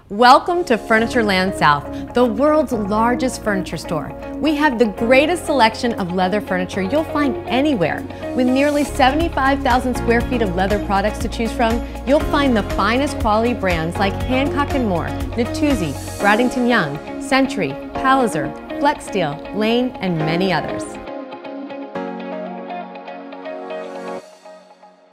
Welcome to Furnitureland South, the world's largest furniture store. We have the greatest selection of leather furniture you'll find anywhere. With nearly 75,000 square feet of leather products to choose from, you'll find the finest quality brands like Hancock & Moore, Natuzzi, Bradington Young, Century, Palliser, Flex Steel, Lane, and many others.